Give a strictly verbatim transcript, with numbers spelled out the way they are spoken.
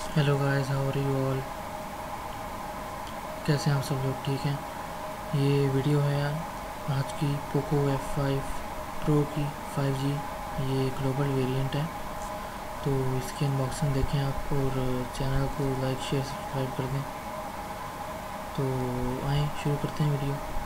Hello guys, how are you all. कैसे हैं आप सब लोग? ठीक हैं। ये वीडियो है आज की पोको एफ फाइव प्रो की फाइव जी। ये ग्लोबल वेरिएंट है, तो इसकी अनबॉक्सिंग देखें आप और चैनल को लाइक शेयर सब्सक्राइब कर दें। तो आएँ शुरू करते हैं वीडियो।